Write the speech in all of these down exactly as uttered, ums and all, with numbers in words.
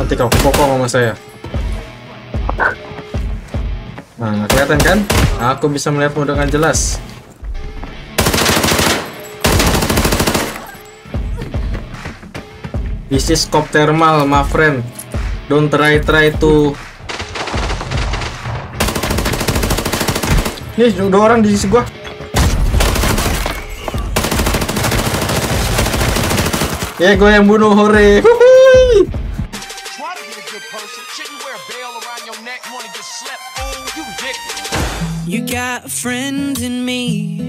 Nanti kau pokok sama saya. Nah, nggak kelihatan kan? Aku bisa melihatmu dengan jelas. This is scope thermal, my friend. Don't try try to. Nih, dua orang di sisi gua. Ya, gue yang bunuh, hore. You got a friend in me.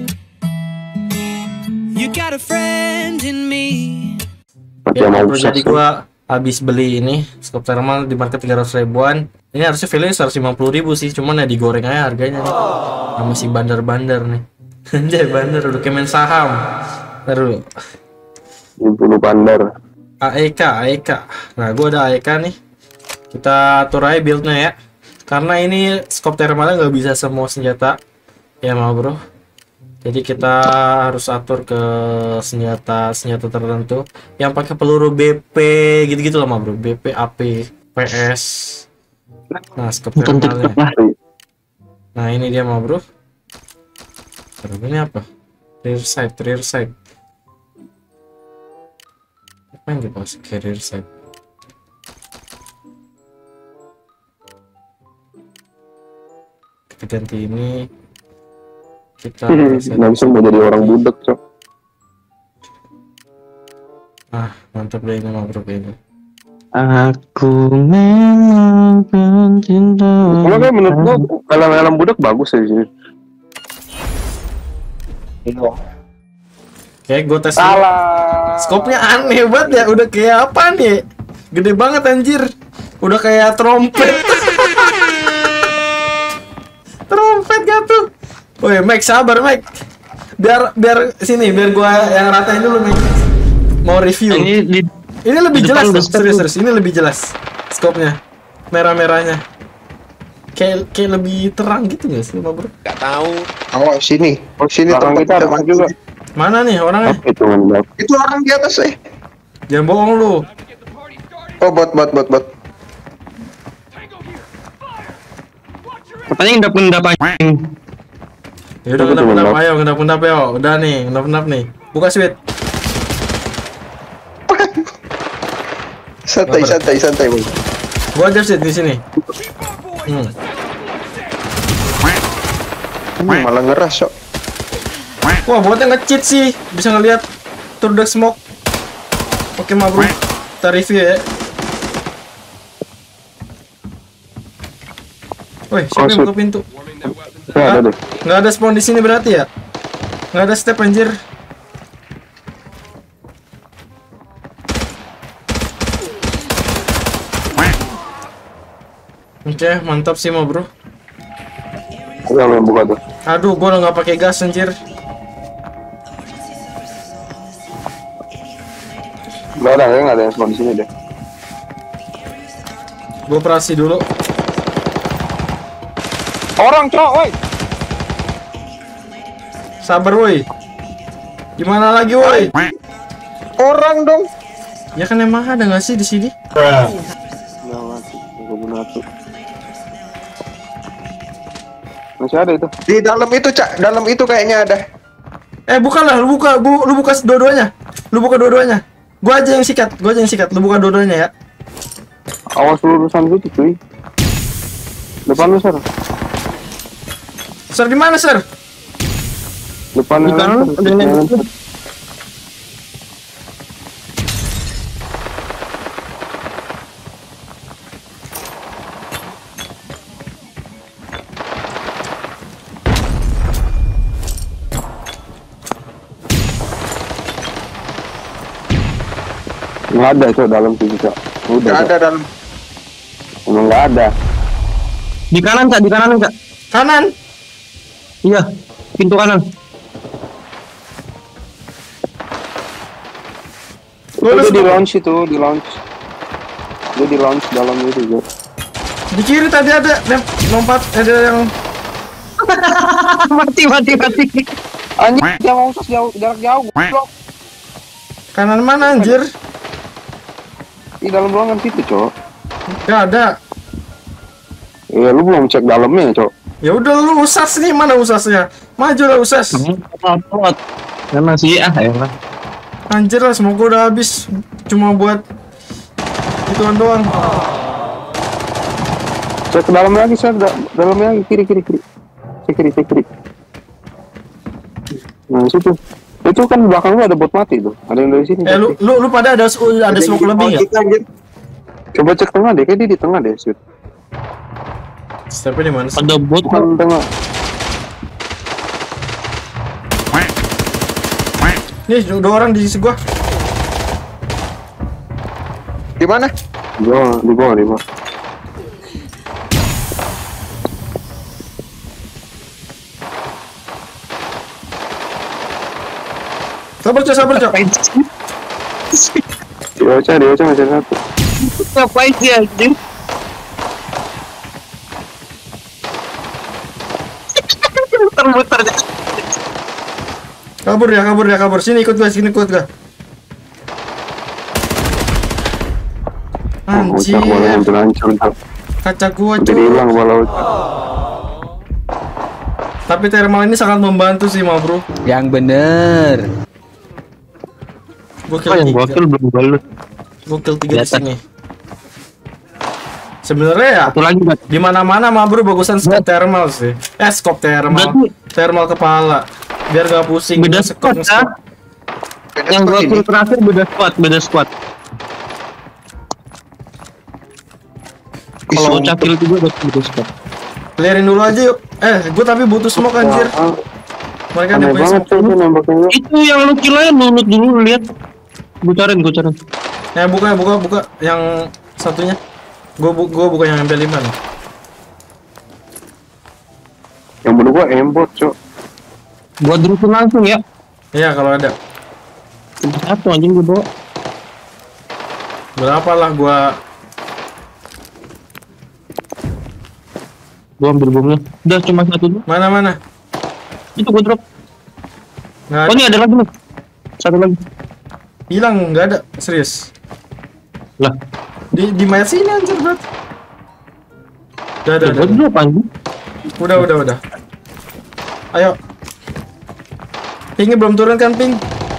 You got a friend in me. Ya, jadi gua habis beli ini scope thermal di market tiga ratus ribuan. Ini harusnya value seratus lima puluh ribu sih, cuman ya digoreng aja harganya nih. Nah, masih bandar-bandar nih. Anjay, bandar udah kayak main saham. Taruh. Bulu bandar. A E K, A E K. Nah, gua ada A E K nih. Kita atur aja build-nya ya. Karena ini scope thermalnya nggak bisa semua senjata. Ya, mau bro. Jadi kita harus atur ke senjata-senjata tertentu yang pakai peluru B P gitu-gitu lah, bro. B P, A P, P S. Nah, scope thermalnya. Nah, ini dia, mau bro. Terus ini apa? Rear sight, rear sight. Apa yang dibahas rear sight? Kita ganti ini. Kita langsung mau jadi orang budak, cok. Ah, mantap deh ini, mah bro, ini. Aku memang cinta. Kalau kayak menurut gua kalau alam budak bagus ya di sini. Iya. Kayak gue tes. Salah. Skopnya aneh banget ya, udah kayak apa nih? Gede banget anjir. Udah kayak trompet. Trompet gak tuh? Woi, Mike, sabar, Mike. Biar biar sini, biar gua yang ratain dulu, Mike. Mau review. Ini, di, ini lebih jelas, loh. serius, serius. Ini lebih jelas skopnya. Merah-merahnya. Kayak kayak lebih terang gitu nggak sih, Bro? Gak tahu. Oh, sini. Oh, sini tempat kita ada juga. Mana nih orangnya? Itu, itu orang di atas, eh. Jangan bohong lu. Oh, bot, bot, bot, bot. Katanya ngendap-ngendap anjing. Ya udah, ngendap-ngendap, ayo ngendap-ngendap ya. Udah nih, ngendap-ngendap nih. Buka sweet. Santai, santai, santai, Bang. Gua aja sih di sini. Hmm. Hmm, malah ngeras, Sok. Wah, botnya nge-cheat sih. Bisa ngelihat through the smoke. Oke, ma bro. Kita review ya. Woi, siapa yang buka pintu? Nggak ada deh. Nggak ada spawn di sini berarti ya? Nggak ada step anjir. Oke, mantap sih, ma bro. Yang yang buka tuh. Aduh, gua udah nggak pakai gas anjir. Nggak ada, nggak ada yang spawn di sini deh. Gua operasi dulu. Orang, cok, woi. Sabar, woi. Gimana lagi, woi? Orang dong. Ya kan emang ada nggak sih di sini? Masih ada itu. Di dalam itu, Cak. Dalam itu kayaknya ada. Eh, bukan lah, lu buka, bu, lu buka dua-duanya. Lu buka dua-duanya. Gua aja yang sikat, gua aja yang sikat. Lu buka dua-duanya ya. Awas lulusan gitu, cuy. Depan lu, Sir. Sir, di mana, Sir? Depan lu. Nggak ada itu dalam situ, Cak. Udah. Nggak ada dalam. Emang nggak ada. Di kanan, Cak, di kanan, Cak. Kanan. Iya, pintu kanan. Itu di launch itu, di launch. Dia di launch dalam itu juga. Di kiri tadi ada lompat, ada yang mati, mati, mati. Anjing, dia mau jauh, jarak jauh. Blok. Kanan mana anjir? Di dalam ruangan situ, Cok. Gak ada. Iya, lu belum cek dalamnya, Cok. Ya udah lu usas nih, mana usasnya? Maju lah usas. Apa? Emang sih ah elah. Anjir lah, semoga udah habis. Cuma buat ituan doang. Cek ke dalam lagi, cek da dalamnya lagi, kiri kiri kiri. Cek kiri, cek kiri. Nah, situ. Itu kan belakang lu ada bot mati tuh. Ada yang dari sini. Eh lu lu, lu pada ada ada smoke lebih nggak? Coba cek tengah deh, kayak dia di tengah deh, shoot. Stepnya di mana sih? Ada bot Bukan tengah. Nih dua orang di sisi gua. Di mana? Di bawah, di bawah, di bawah. Sabar cok, sabar cok. Di Ocha, di Ocha masih satu. ngapain sih anjir? Muter-muter. Kabur ya, kabur ya, kabur. Sini ikut gua, sini ikut gua. Ocha boleh Anjir, hampir hancur. kaca gua Udah cuy. hilang bola Ocha. Tapi thermal ini sangat membantu sih, ma bro. Yang bener. Gua Oh yang kill tiga. gokil belum balut. Gua kill tiga di Biasa. sini. Sebenarnya ya, Satu lagi Bat. di mana-mana ma bro bagusan scope thermal sih. Eh, scope thermal. Berarti- Thermal kepala. Biar gak pusing. Beda Scope, squad ya. scope. Yang gokil terakhir beda squad, beda squad. Kalau Isu- cakil juga beda squad. Clearin dulu aja yuk. Eh, gua tapi butuh smoke anjir. Ah, Mereka ada aneh punya banget smoke. tuh itu nembaknya. Itu yang lu kill aja nunut dulu lihat. Gucarin, gucarin. Ya buka, buka, buka. Yang satunya. Gua, bu gua buka yang M P lima nih. Yang bunuh gua embot, Cok. Gua drusin langsung ya. Iya kalau ada. Satu anjing gua bawa. Berapa lah gua. Gua ambil bomnya. Udah cuma satu dulu. Mana mana? Itu gua drop. Nggak Oh ada. ini ada lagi nih. Satu lagi. Hilang, nggak ada. Serius. Lah, Di di mayat sini anjir, Bro. Udah, udah, gua udah. drop anjing. Udah, udah, udah. Ayo. Pingnya belum turun kan, Ping?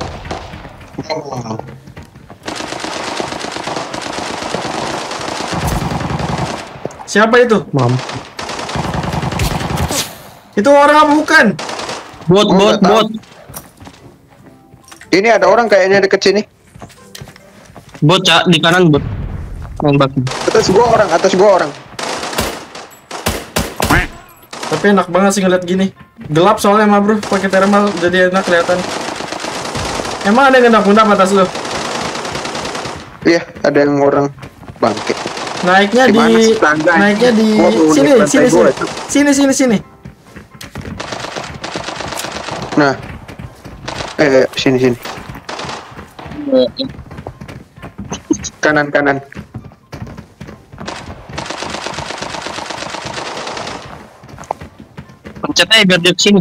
Siapa itu? Mam. Itu orang apa bukan? Bot, Gua bot, nggak tahu. bot. Ini ada orang kayaknya deket sini. Bot Cak, di kanan bot. Main baki. Atas gua orang, atas gua orang. Tapi enak banget sih ngeliat gini. Gelap soalnya mah bro, pakai thermal jadi enak kelihatan. Emang ada yang ngendap-ngendap atas lu? Iya, ada yang orang bangkit. Naiknya Di mana di, sih tangga? naiknya di Gua belum sini, lihat sini, lantai sini, gua itu. sini, sini, sini. Nah. Eh, sini sini. Kanan kanan. Pencet aja biar dia kesini.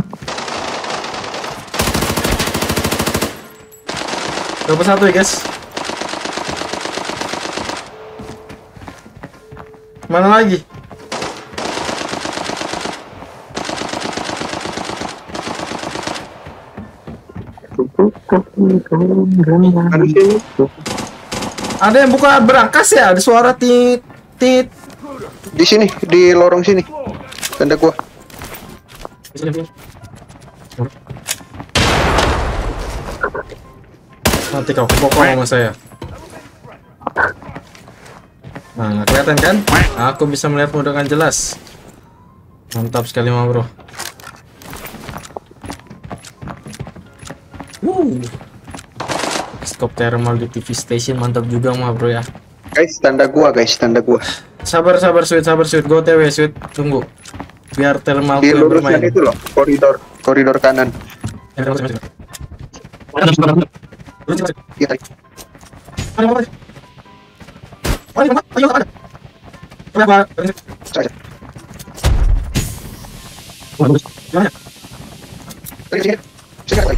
Dapat satu ya guys. Mana lagi? Ada sini. Ada yang buka berangkas ya? Ada suara tit tit. Di sini, di lorong sini. Tanda gua. Nanti kau pokok sama saya. Nah, nggak kelihatan kan? Aku bisa melihatmu dengan jelas. Mantap sekali mah bro. Wuh. Scope thermal di T V station mantap juga mah bro ya. Guys, tanda gua, guys, tanda gua. Sabar sabar sweet sabar sweet go T W sweet tunggu. Biar thermal Di yang lurusnya bermain. itu loh, koridor, koridor kanan. Ya, terus, terus, terus. Ada sebelah. Terus, terus, terus. Iya, tadi. Ada apa? Ada apa? Ayo ada. Berapa? Saja. Gimana? Sini, sini. Sini, sini.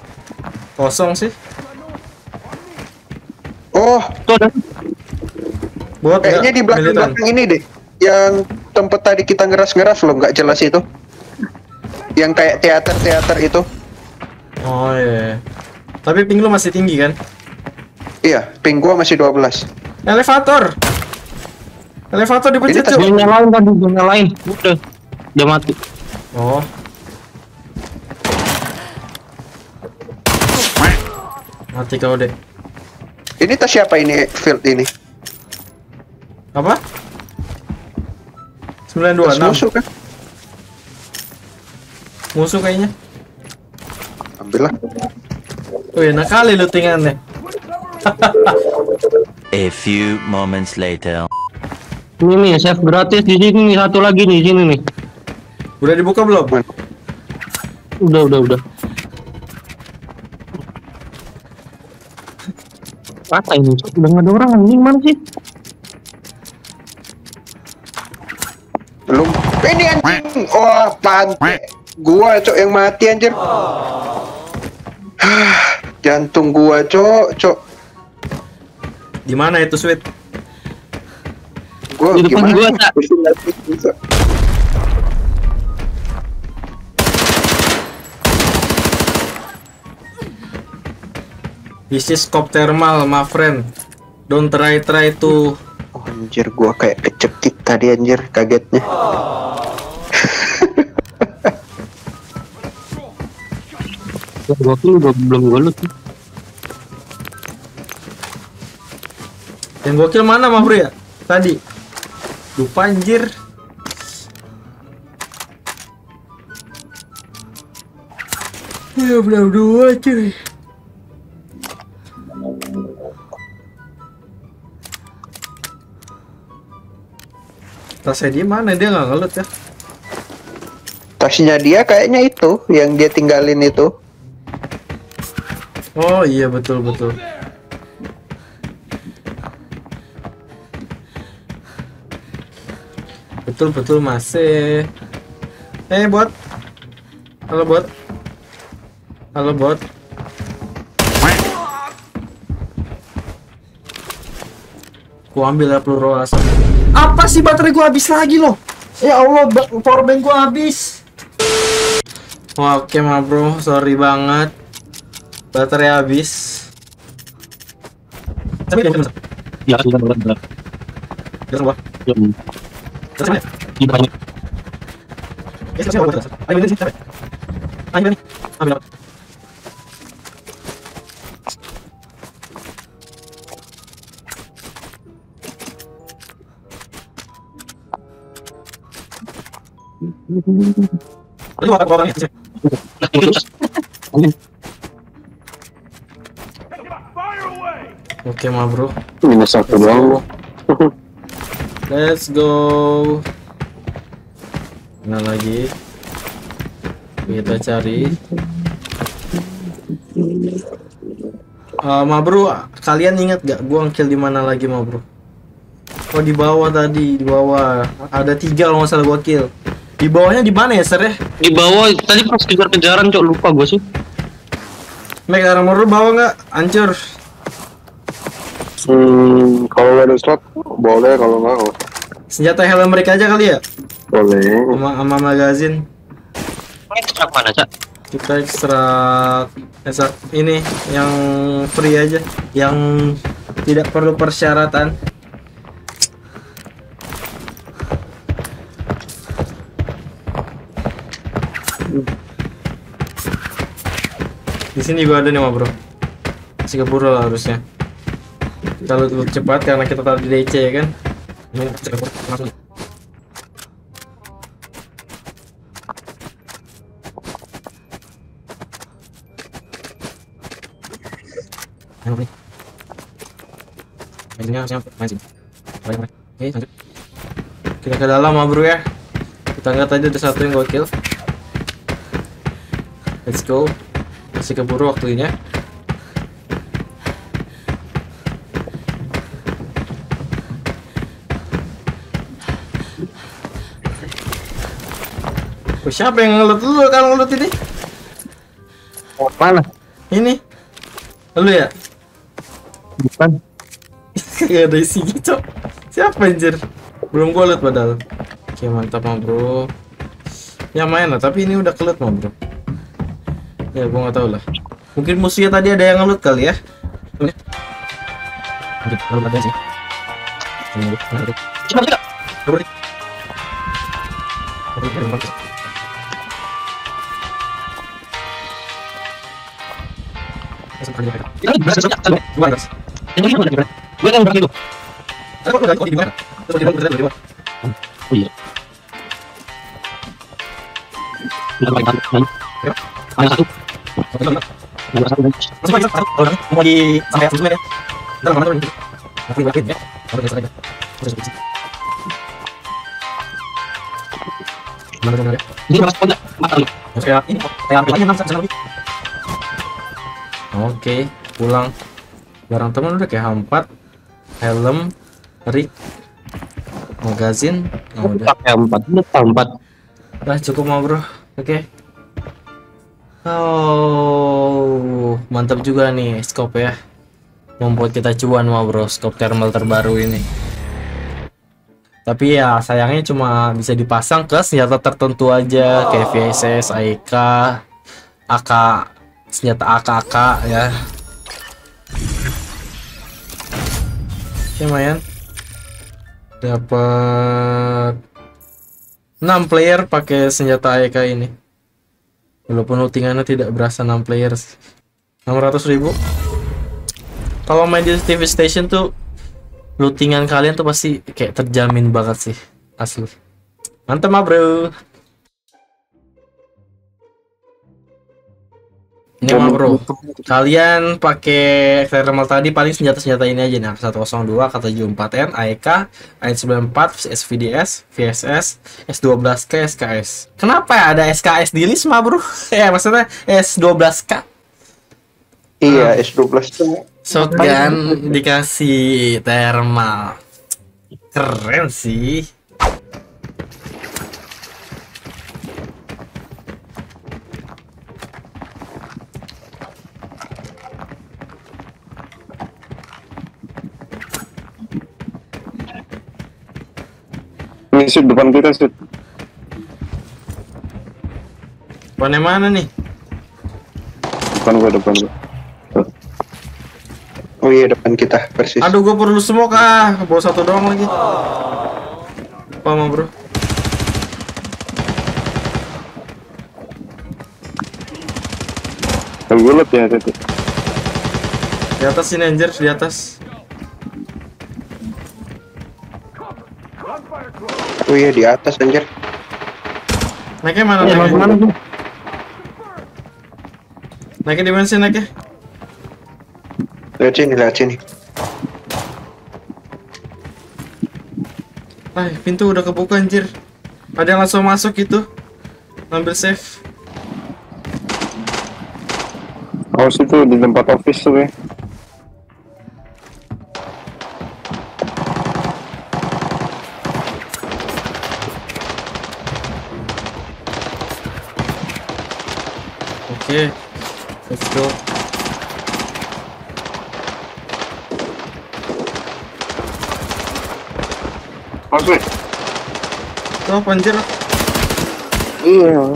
Kosong sih. Oh, Tuh ada. Buat Kayaknya di belakang-belakang ini deh. Yang tempat tadi kita ngeras-ngeras loh, nggak jelas itu. Yang kayak teater-teater itu. Oh iya. Tapi ping lu masih tinggi kan? Iya, ping gua masih dua belas. Elevator. Elevator dipencet, Ini Cuk. Dia nyalain tadi, dia nyalain. Udah. Udah mati. Oh. Mati kau deh. Ini tas siapa ini field ini? Apa? sembilan dua Tas enam. musuh kan? Musuh kayaknya. Ambillah. Wih, enak kali lootingannya. A few moments later. Ini nih, save gratis di sini nih, satu lagi nih, sini nih. Udah dibuka belum? Udah, udah, udah. Apa ini? Udah nggak ada orang anjing, mana sih? Belum. Ini anjing. Wah, pantai. Gua cok yang mati anjir. Jantung gua cok, cok. Di mana itu, Sweet? Gua Di depan gimana? gua, Cak. This is scope thermal, my friend. Don't try try to. Oh, anjir, gua kayak kecekik tadi anjir, kagetnya. Gua tuh udah belum gue loot. Yang gokil mana, mah bro ya? Tadi. Lupa anjir. Ya benar dua cuy. Tasnya dia mana? Dia nggak ngelut ya? Tasnya dia kayaknya itu yang dia tinggalin itu. Oh iya betul betul. Betul betul masih. Eh bot. Halo bot. Halo bot. Gua ambil ya peluru asap. Apa sih baterai gua habis lagi loh? Ya Allah, powerbank gua habis. Wah, oke mah bro, sorry banget. Baterai habis. Tapi dia Ya, sudah berat berat. Dia semua. Ya, Terus mana? ini banyak. Ya, siapa siapa terus. Ayo ini sih, capek. Ayo ini. Ambil apa? Ini mau apa orangnya? Oke mah bro. Minus satu doang. Let's go. Mana lagi? Kita cari. Uh, ma bro, kalian ingat gak gua nge-kill di mana lagi ma bro? Oh di bawah tadi, di bawah ada tiga kalau nggak salah gua kill. Di bawahnya di mana ya ser ya? Di bawah tadi pas kejar-kejaran cok, lupa gue sih. Make armor lu bawa nggak? Hancur. Hmm, kalau ada slot boleh, kalau nggak oh. Senjata helm mereka aja kali ya? Boleh. Sama, sama magazine. Ini ekstrak mana cak? Kita ekstrak ekstrak ini yang free aja, yang tidak perlu persyaratan. Di sini gua ada nih mah bro. Masih keburu lah harusnya. Kita loot cepat karena kita taruh di D C ya kan. Ini cepat langsung. Ayo bro. Mainnya siapa? Main sini. Oke, lanjut. Kita ke dalam mah bro ya. Kita angkat aja ada satu yang gua kill. Let's go. Masih keburu waktunya. Oh, siapa yang ngelut dulu kalau ngelut ini? Oh, mana? Ini. Lu ya? Bukan. Gak ada isinya, Cok. Siapa anjir? Belum gue liat padahal. Oke mantap mah bro. Ya main lah, tapi ini udah kelut mah bro. Ya gue nggak tahu lah. Mungkin musuhnya tadi ada yang ngelut kali ya. Oke. Mungkin ngelut ada sih. Ngelut, ngelut. Ngelut. Ngelut. Gue yang berarti itu. Oh iya. Ada satu. Ada satu. Mau di sampai atas ya. Ntar mana turun. Nanti balikin ya. Kalau geser aja. Terus bisa. Mana turun ya? Ini masuk enggak? Mata lu. Kayak ini kayak ambil aja enam sana lebih. Oke, pulang. Barang teman udah kayak H empat, helm, rig, magazine. Oh, udah. Pakai empat, empat. Udah cukup mau bro. Oke. Oh, mantap juga nih scope ya. Membuat kita cuan mau bro, scope thermal terbaru ini. Tapi ya sayangnya cuma bisa dipasang ke senjata tertentu aja, kayak V S S, A E K, A K, senjata A K A K ya. Lumayan. Dapat enam player pakai senjata A E K ini. Walaupun lootingannya tidak berasa enam players. enam ratus ribu. Kalau main di T V Station tuh lootingan kalian tuh pasti kayak terjamin banget sih, asli. Mantap mah bro. Ini mah bro, kalian pakai thermal tadi paling senjata-senjata ini aja nih, seratus dua, K tujuh empat N, A E K, A N sembilan empat, S V D S, V S S, S dua belas K, S K S. Kenapa ya ada S K S di list mah bro? Ya maksudnya S dua belas K. Iya, S dua belas tuh. Shotgun dikasih thermal. Keren sih. Ini sud depan kita sud. Depannya mana nih? Depan gua depan gua. Tuh. Oh iya, depan kita persis. Aduh, gue perlu smoke ah. Bawa satu doang lagi. Apa mau bro? Yang gulat ya tadi. Di atas sini anjir, di atas. Oh iya, di atas anjir. Naiknya mana? Ya, Naiknya, mana tuh? naiknya di mana sih naiknya? Lihat sini, lihat sini. Ah, pintu udah kebuka anjir. Ada yang langsung masuk gitu. Ambil safe. Awas itu di tempat office tuh ya. Oke. Let's go. Oke. Tuh, apa anjir? Iya.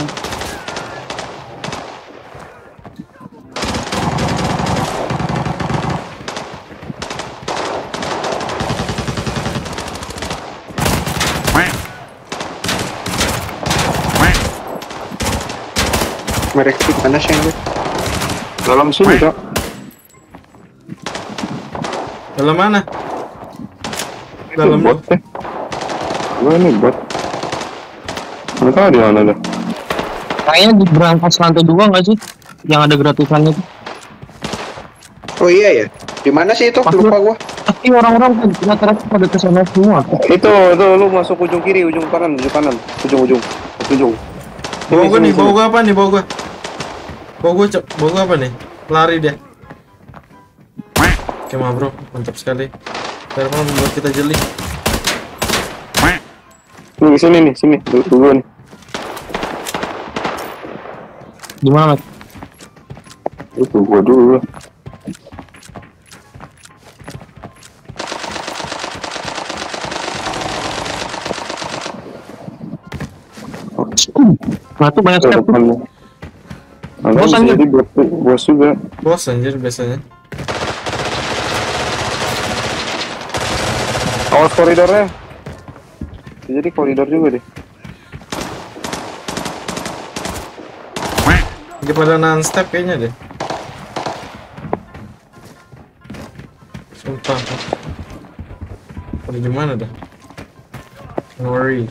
Mereka di mana sih anjir? Dalam sini kak. Dalam mana? Itu Dalam bot deh. Gua ini bot. Nggak tahu di mana dah. Kayaknya di berangkas lantai dua nggak sih? Yang ada gratisannya itu. Oh iya ya. Di mana sih itu? Pas Lupa lu- gua. Tapi orang-orang kan rata-rata pada kesana semua. Itu, itu lu masuk ujung kiri, ujung kanan, ujung kanan, ujung ujung, ujung. Bawa Sini, gue sini, nih, bawa sini. gue apa nih, bawa gue? Bawa gue, cok, bawa gue apa nih? Lari dia. Oke mah bro, mantap sekali. Thermal membuat kita jeli. Nih sini nih, sini, dulu nih. Gimana? Mat? Itu gua dulu. Nah tuh banyak step tuh. Bos Bos, anjir. jadi bos, bos juga. Bos anjir biasanya. Awas koridornya. Jadi koridor juga deh. Dia pada non-step kayaknya deh. Sumpah. Pada di mana dah? Don't worry.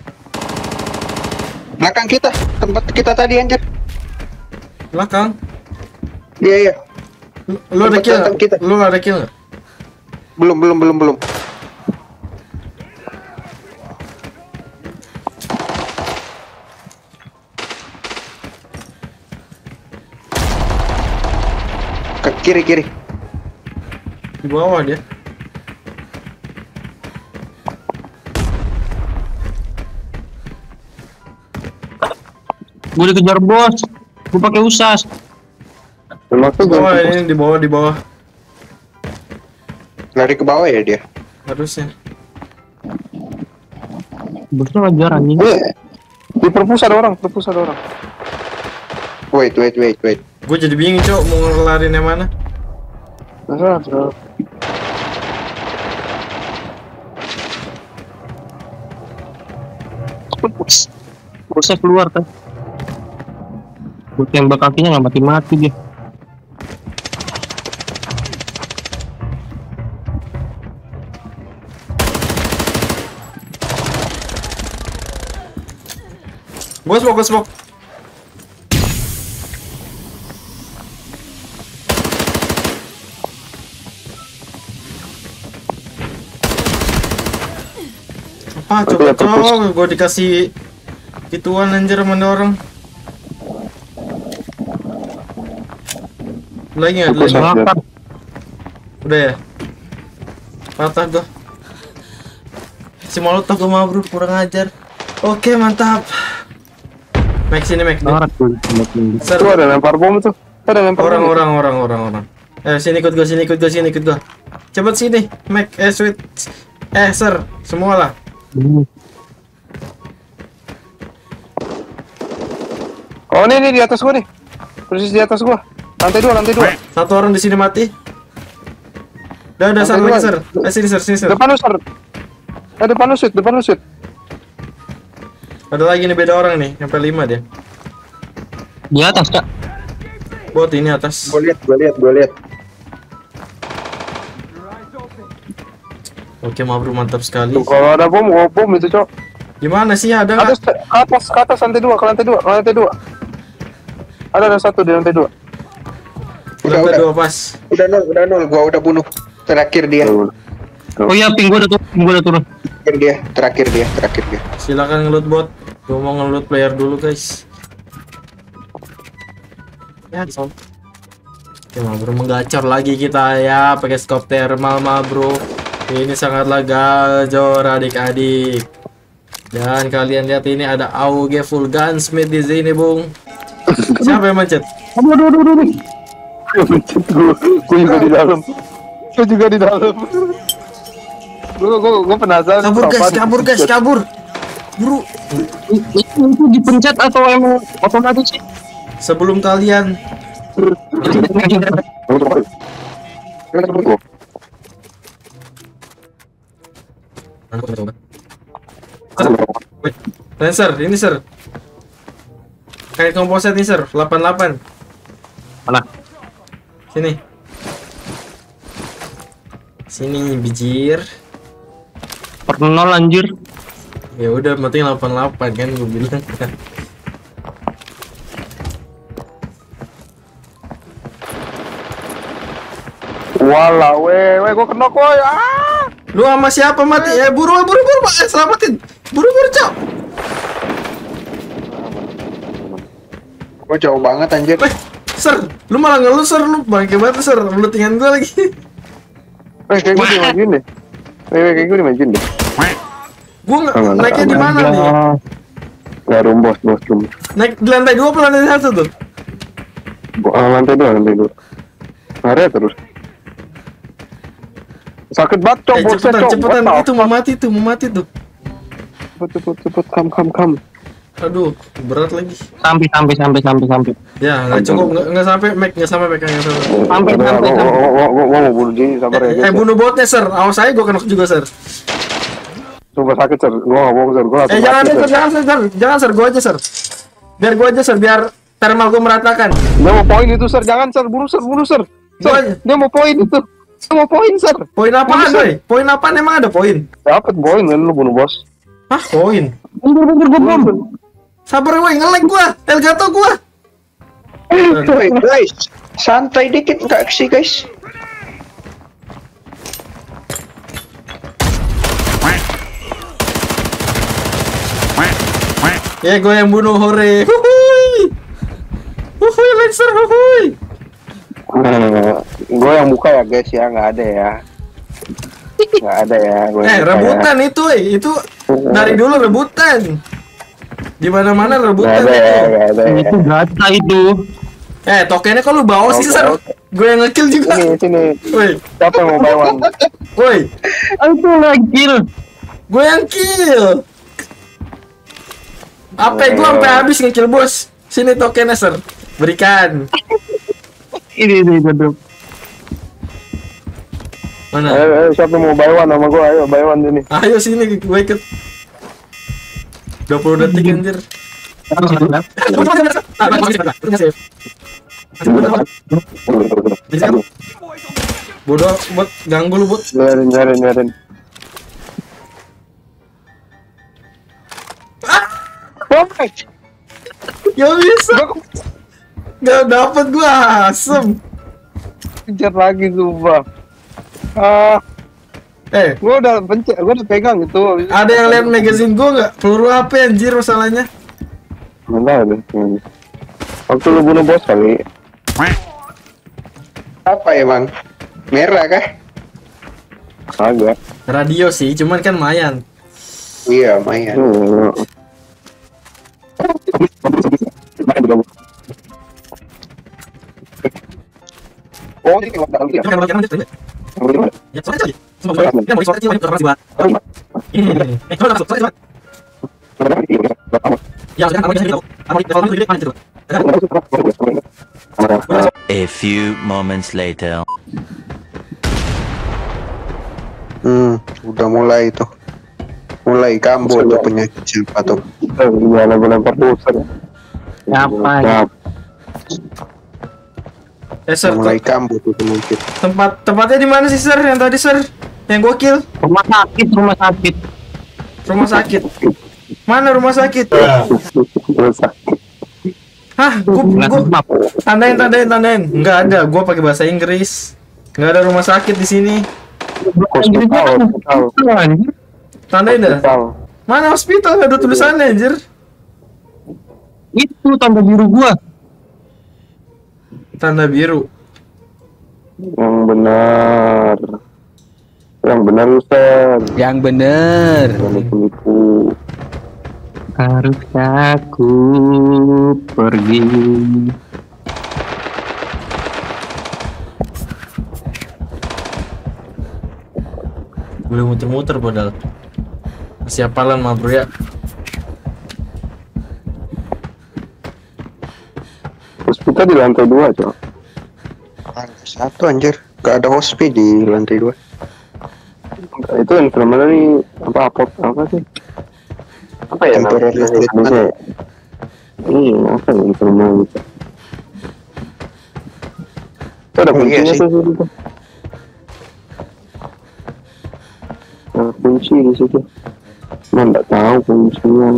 Belakang kita, tempat kita tadi anjir. Belakang. Iya iya. Lu, lu ada Tempat kill datang nggak? kita. Lu ada kill nggak? Belum belum belum belum. Ke kiri kiri. Di bawah dia. Gue dikejar bos. Gue pakai usas. Memang Di tuh bawah gua- ini di bawah di bawah. Lari ke bawah ya dia. Harusnya. Bosnya ngejar anjing. Eh, di perpus ada orang, perpus ada orang. Wait wait wait wait. Gue jadi bingung cok mau ngelarin yang mana. Nah, nah. Bosnya keluar kan. Gue tembak kakinya nggak mati-mati dia. Bos bos bos bos. Apa coba cok, gue dikasih gituan anjir sama orang. Lagi nggak? Lagi? Fokus. Makan. Udah ya? Patah gua. Si molotov gua mau bro, kurang ajar. Oke mantap. Max sini Max. Barat gue tembakin. Ser, Tuh ada lempar bom tuh. Ada lempar orang bom. orang orang orang orang. Eh sini ikut gua, sini ikut gua, sini ikut gua. Cepet sini, Mac. Eh sweet. Eh sir, semua lah. Hmm. Oh ini nih di atas gua nih. Persis di atas gua. Lantai dua, lantai dua. Satu orang di sini mati. Udah udah sar Lantai lagi dua. sir. Eh sini sir, sini sir. Depan lu, Sir. Eh, depan lu, Sud. Depan lu, Sud. Ada lagi nih beda orang nih, sampai lima dia. Di atas kak. Bot ini atas. Gue lihat gue lihat gue lihat. Oke ma bro, mantap sekali. Tuh, kalau ada bom, gua bom itu, Cok. Gimana sih ada nggak? Atas, ke atas, ke atas, lantai dua, ke lantai dua, ke lantai dua. Ada, ada satu di lantai dua. Udah Lantai udah. dua pas. Udah nol udah nol. Gua udah bunuh. Terakhir dia. Oh iya, ping gue udah turun, ping gue udah turun. Terakhir dia. Terakhir dia. Terakhir dia. Silakan ngeloot bot. Gue mau ngeloot player dulu guys. Ya, so. Oke ma bro, menggacor lagi kita ya pakai scope thermal ma bro. Ini sangatlah gacor adik-adik. Dan kalian lihat ini ada A U G full gunsmith di sini bung. Siapa yang mencet? Aduh, aduh, aduh, aduh. Gua, gua juga di dalam. Gua juga di dalam. Gua, gua, gua penasaran. Kabur guys, apaan kabur guys, dipencet. kabur. Bro, Itu, itu dipencet atau emang otomatis sih? sebelum kalian Mana aku coba? Wait, Lancer, ini sir. Kayak komposit nih sir, delapan delapan. Mana? Sini. Sini bijir. Per nol anjir. Ya udah, penting delapan delapan kan gue bilang. Walah, weh, weh, gua kena koy. Ah! Lu sama siapa mati? Eh buru buru buru, Pak. Eh, selamatin. Buru buru, Cok. Gua jauh banget anjir. Weh, sir, lu malah ngeluh sir, lu bangke banget sir, lu tinggal gue lagi. Weh, kayak gua dimajuin deh. Weh, weh, kayak gua dimajuin deh. Gue nge- Aman, naiknya di aman. mana nih? Ya, room bos, bos, room. Naik di lantai dua apa lantai satu tuh? Bo- ah, lantai dua, lantai dua. Area terus. Sakit banget, Cok, Eh bosnya, cepetan Cok. cepetan, What the itu mau mati tuh, mau mati tuh. Cepet, cepet, cepet, kam, kam, kam. Aduh, berat lagi. Sampai sampai sampai sampai sampai. Ya, nggak cukup, nggak nggak sampai, Mac, nggak sampai, Mac, nggak sampai. Sampai sampai sampai. Gua mau bunuh diri, sabar ya. Eh, eh, guys. bunuh botnya, Sir. Awas saya, gue kena juga, Sir. Sumpah sakit, Sir. Gua nggak bohong, Sir. Gua Eh, langsung jangan, mati, Sir, Sir. jangan, Sir, jangan, jangan, Sir, gue aja, Sir. Biar gue aja, Sir, biar thermal gue meratakan. Dia mau poin itu, Sir. Jangan, Sir. Bunuh, Sir. Bunuh, Sir. Gua Sir, aja. dia mau poin itu. Dia mau poin, Sir. Poin apaan, Bunuh, Sir. boy? Poin apaan? Emang ada poin? Dapat poin kan lu bunuh bos. Hah, poin? Mundur mundur gue bom. Sabar, woy, nge-lag gua. Elgato gua. Woi guys, santai dikit nggak sih guys? Ya, gue yang bunuh, hore. Huhuy. Huhuy, Lancer, huhuy. Gue yang buka ya guys ya, nggak ada ya. Nggak ada ya. Gua Eh, yang buka rebutan itu, eh. Itu dari dulu rebutan. Di mana-mana ya. Nggak rebutan ada ya, itu. nggak ada ya. Itu gacha itu. Eh, tokennya kok lu bawa sih, Oke, Sir? oke. Gue yang nge-kill juga. Sini, sini. Woi, Siapa yang mau buy one? woi. Itu lagi. Gue yang kill. Apa gue sampai habis nge-kill, bos. Sini tokennya, Sir. Berikan. Ini ini gue drop. Mana? Ayo, ayo, siapa yang mau buy one sama gue? Ayo, buy one sini. Ayo sini, gue ikut. dua puluh detik anjir. Bodoh, buat ganggu lu, Bot. Biarin, biarin, biarin. Gak bisa. Gak dapet gua, asem. Kejar lagi, sumpah. Ah, Eh, gue udah pencet, gue udah pegang itu. ada yang lihat magazine gua nggak? Peluru apa anjir masalahnya? Mana ada? Waktu lu bunuh bos kali. Apa emang? Merah kah? Agak. Radio sih, cuman kan lumayan. Iya, lumayan. Hmm. Oh, ini kalau dalam dia. Ya, soalnya aja. Semua soalnya. Kan mau disuara kecil, banyak terus buat. Ini, ini, ini. Eh, kalau langsung, soalnya, soalnya. Ya, sekarang kamu bisa tahu. Kamu di level itu mana itu? A few moments later. Hmm, udah mulai itu. Mulai kambuh tuh penyakit siapa tuh? Iya, lempar booster. Siapa? Eh, Sir, Mulai kok- kambuh tuh penyakit. tempat tempatnya di mana sih, Sir? Yang tadi, Sir? Yang gua kill? Rumah sakit, rumah sakit. Rumah sakit. Mana rumah sakit? Hah, gua, Nggak gua sebab. tandain, tandain, tandain. Enggak ada, gua pakai bahasa Inggris. Enggak ada rumah sakit di sini. Hospital, hospital. Tandain dah. Hospital. Mana hospital? Nggak ada tulisannya, anjir. Itu tanda biru gua. Tanda biru. Yang benar. Yang benar, Ustaz. Yang bener. Jangan penipu. Harus aku pergi. Boleh muter-muter padahal. Masih hafalan mah, bro ya. Hospital di lantai dua, Cok. Lantai satu anjir. Gak ada hospi di lantai dua. Itu yang mana nih? Apa apot apa sih? Apa ya Temporary namanya? treatment. Indonesia? Iya, apa ya informal gitu? Itu ada Oh, iya kuncinya sih. tuh situ. Ada kunci di situ. Cuma nggak tahu kuncinya.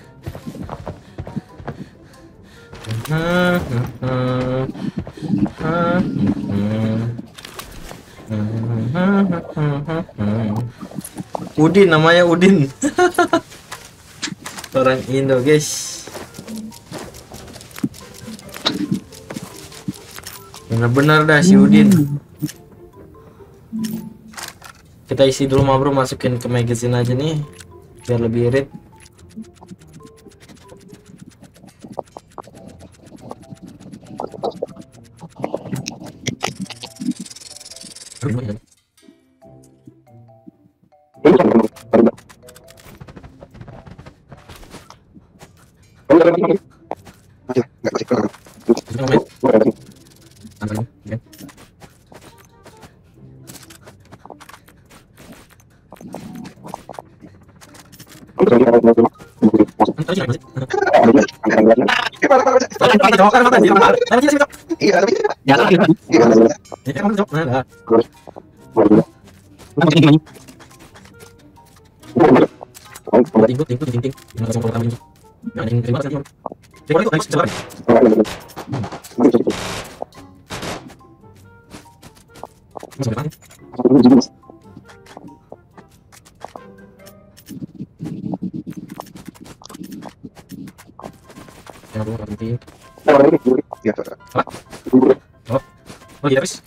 Hmm, hmm, hmm. Hmm, hmm. Hmm, hmm, hmm, hmm, hmm. Udin namanya Udin. Orang Indo, guys. Bener-bener dah si Udin. Kita isi dulu mah, bro, masukin ke magazine aja nih biar lebih irit. Nggak kasih ke Iya, tapi Ya, lagi. iya. Tingkut, tingkut, tingkut. Nggak langsung pertama tingkut. Nah, yang terima kasih. Terima kasih, terima kasih. Masuk depan. Ya, bro, nggak penting. Iya. Oh, iya, guys.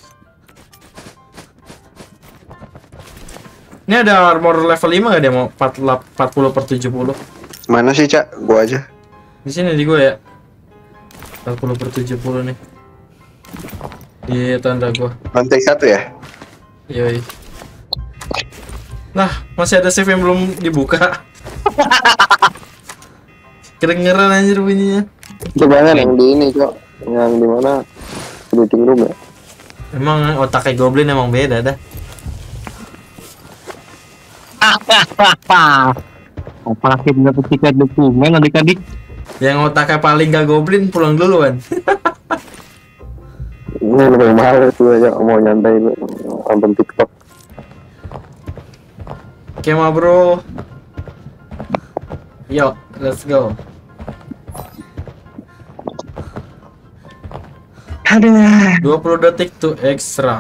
Ini ada armor level lima nggak dia mau empat puluh per tujuh puluh? Mana sih, Cak? Gua aja. Di sini di gue ya. empat puluh per tujuh puluh nih. Di tanda gua. Lantai satu ya? Yoi. Nah, masih ada save yang belum dibuka. Kedengeran anjir bunyinya. Kebanyakan yang di ini, Cok. Yang di mana? Meeting room ya. Emang otaknya goblin emang beda dah. Apalagi dapat tiket dokumen adik-adik. Yang otaknya paling gak goblin pulang duluan. Ini lebih mahal itu aja, mau nyantai itu nonton TikTok. Oke mah bro. Yo, let's go. Aduh. dua puluh detik tuh extra.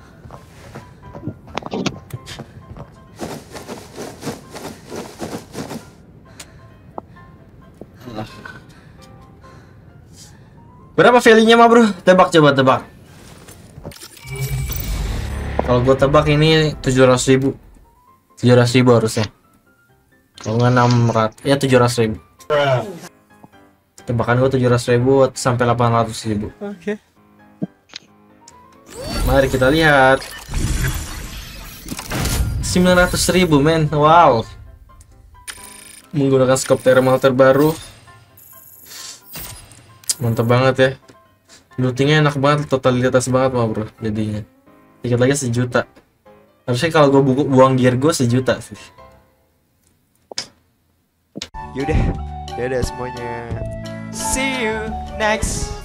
Berapa value-nya mah bro? Tebak coba tebak. Kalau gue tebak ini tujuh ratus ribu. tujuh ratus ribu harusnya. Kalau nggak enam ratus, ya tujuh ratus ribu. Tebakan gue tujuh ratus ribu sampai delapan ratus ribu. Oke. Mari kita lihat. sembilan ratus ribu men. Wow. Menggunakan scope thermal terbaru. Mantap banget ya. Lootingnya enak banget, totalitas banget mah bro. Jadinya dikit lagi sejuta. Harusnya kalau gue bu buang gear gue sejuta sih. Yaudah, dadah semuanya. See you next